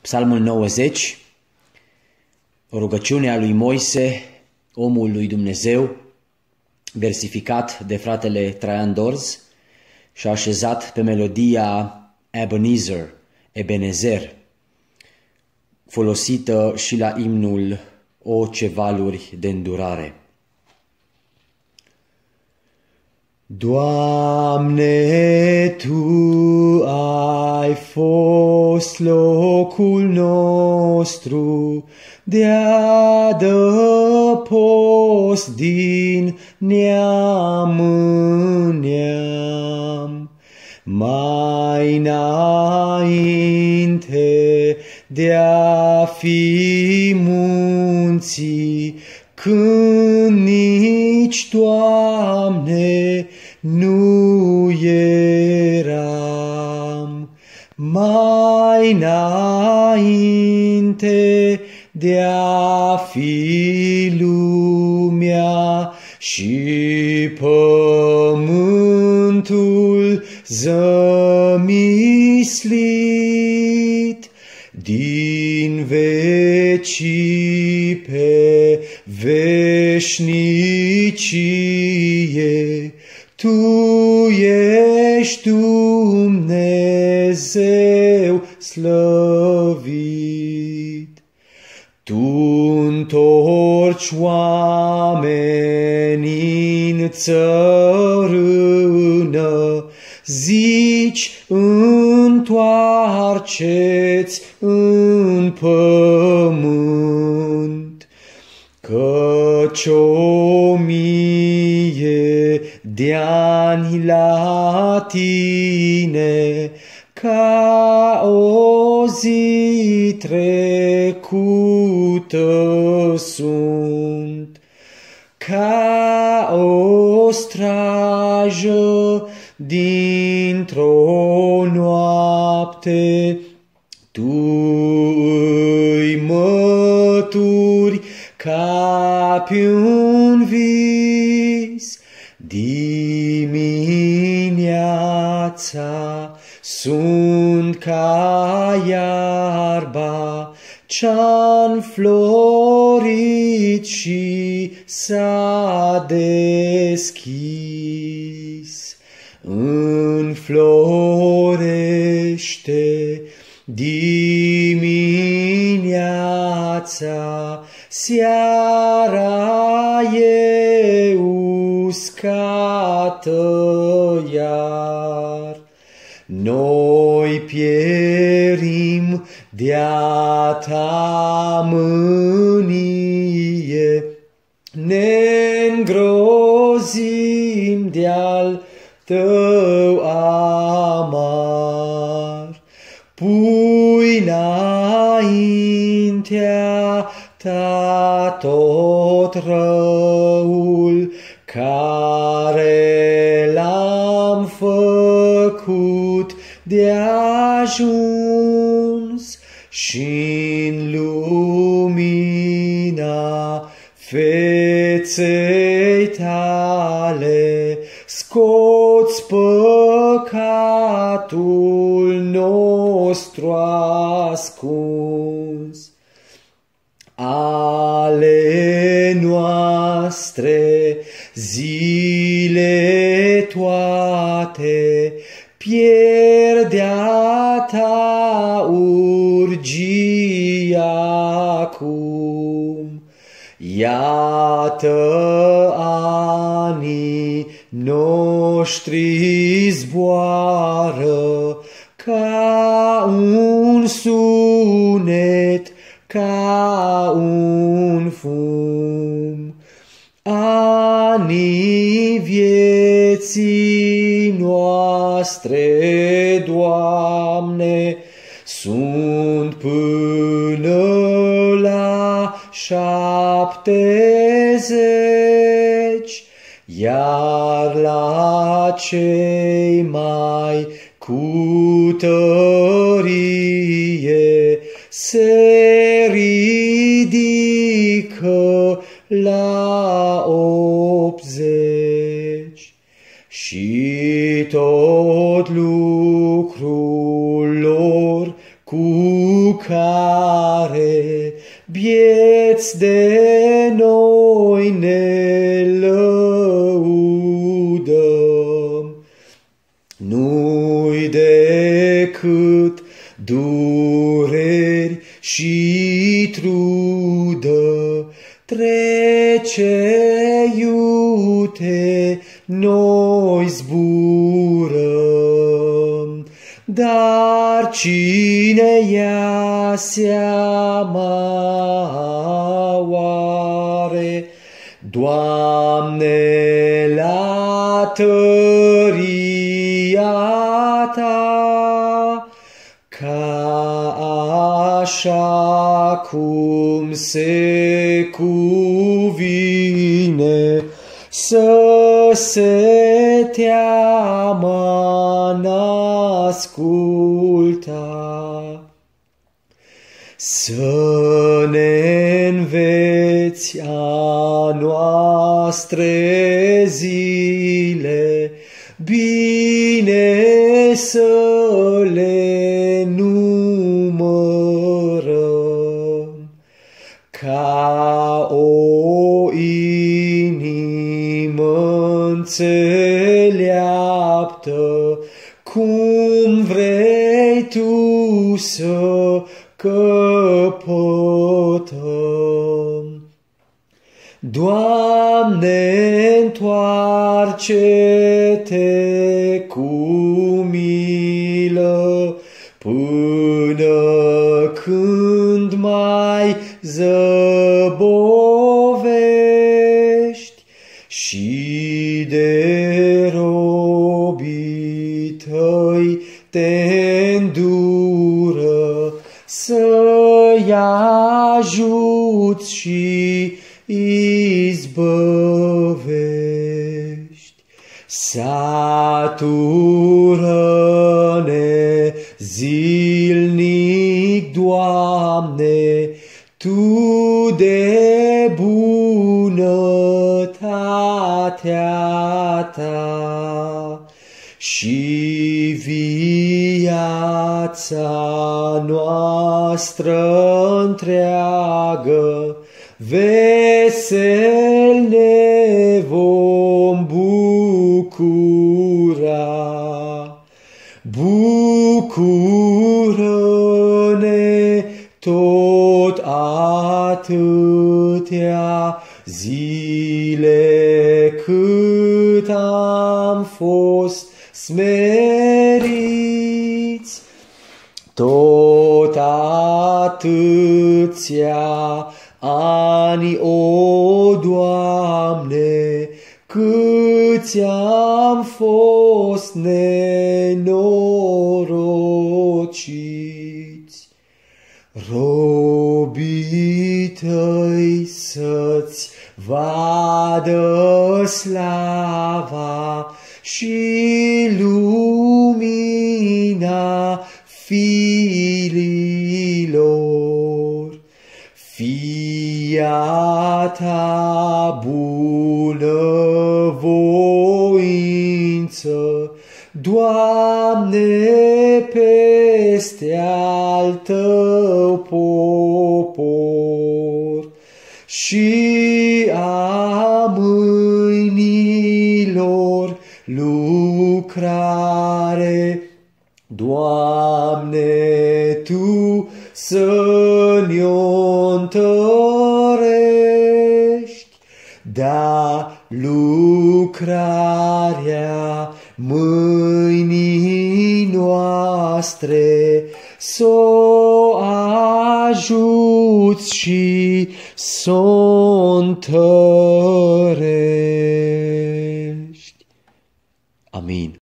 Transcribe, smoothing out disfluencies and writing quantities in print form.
Psalmul 90, rugăciunea lui Moise, omul lui Dumnezeu, versificat de fratele Traian Dorz și așezat pe melodia Ebenezer, folosită și la imnul O, ce valuri de îndurare. Doamne, Tu ai fost locul nostru de adăpost din neam în neam. Mai înainte de-a fi munții, când nici, Doamne, nu eram. Mai înainte de-a fi lumea și pământul zămislit, din vecii pe veșnicie, Tu ești Dumnezeu slăvit. Tu întorci oamenii în țărână, zici, întoarceți în pământ, căci 1000 de ani la Tine ca o zi trecută sunt, ca o strajă dintr-o noapte. Tu îi mături ca pe un vis. Dimineața sunt ca iarba ce-a înflorit și s-a deschis. Înflorește dimineața, seara e uscată iar. Noi pierim de-a Ta mânie, ne-ngrozim de-al Tău amar. Pui înaintea Ta tot răul care l-am făcut de ajuns, și-n lumina feței Tale scoți păcatul nostru ascuns. Ale noastre zile toate pierdea Ta urgia acum. Iată anii noștri zboară ca un sunet, ca un fum. Anii vieții noastre, Doamne, sunt până la 70, iar la cei mai cu tărie se ridică la 80. Și tot lucrul lor cu care bieți de noi ne lăudăm. Nu-i decât dureri și trudă, trece iute, noi zburăm. Dar cine ia seama oare, Doamne, la tăria Ta, ca așa cum se cuvine, să se teamă n-asculta. Să ne înveți a noastre zile, bine să le numărăm, ca o inimă înțeleaptă, cum vrei Tu să căpătăm. Doamne, întoarce-Te cu milă, până când mai zăbovești, și de robii Tăi de-ndură, să-i ajuți și izbăvești. Satură-ne zilnic, Doamne, Tu de bunătatea Ta, și viața noastră întreagă vesel ne vom bucura. Bucură-ne tot atâtea zile cât am fost smeriți, tot atâția ani, o Doamne, câți am fost nenorociți. Robii Tăi să-ți vadă slava și lumina fiilor. Fia Ta bunăvoință, Doamne, peste al Tău popor, și a mâinilor lucrare, Doamne, Tu să ne-o întărești, da lucrarea mâinii noastre s-o ajuți și s-o întărești. Amin.